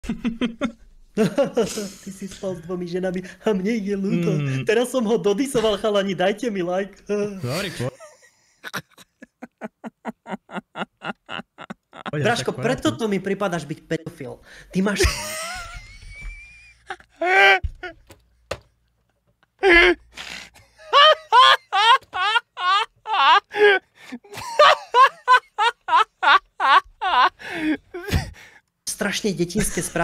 Ty si spal s 2 ženami a mne je ľúto. Teraz som ho dodisoval, chalani, dajte mi like. Dražko, preto to mi pripadaš byť pedofil. Ty máš... strašne detinské správy.